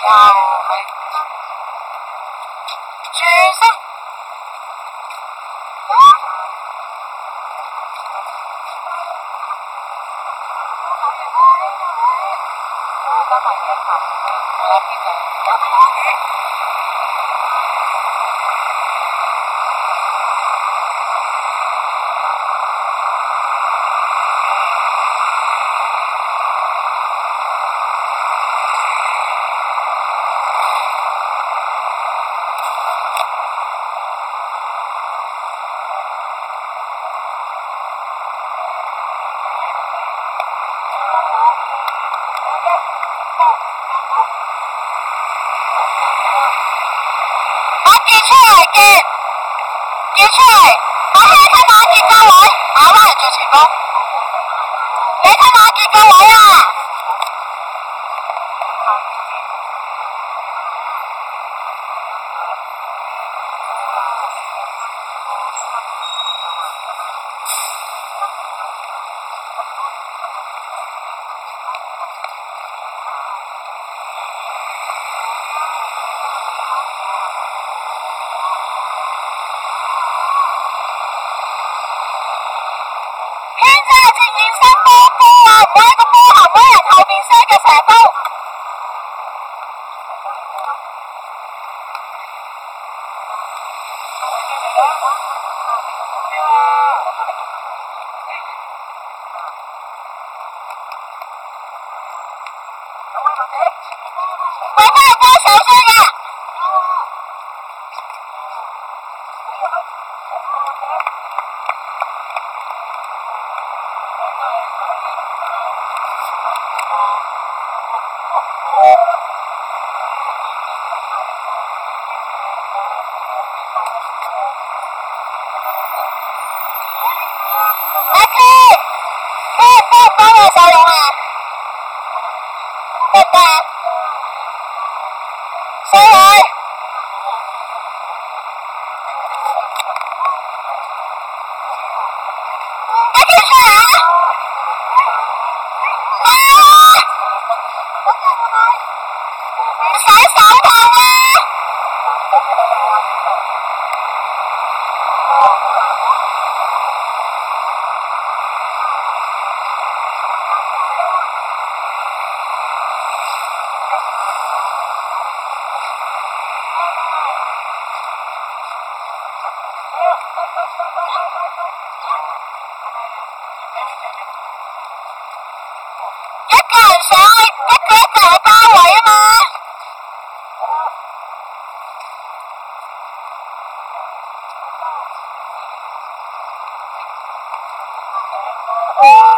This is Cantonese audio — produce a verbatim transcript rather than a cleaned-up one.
哇哦，举手。刚好也好，我来听的。跌出嚟嘅，跌出嚟，我睇睇馬傑個位，馬灣人做前鋒，你睇馬傑個位啊！圈仔係直面新波波啊，唔會喺個波後俾人後面射嘅射波。喂，都係歌手聲嘅。阿芝，幫幫幫我手用啊，得唔得啊？上來，阿芝上來啊！啊！洗手套啊！一個人上去，一個一個去包圍啊嘛！哦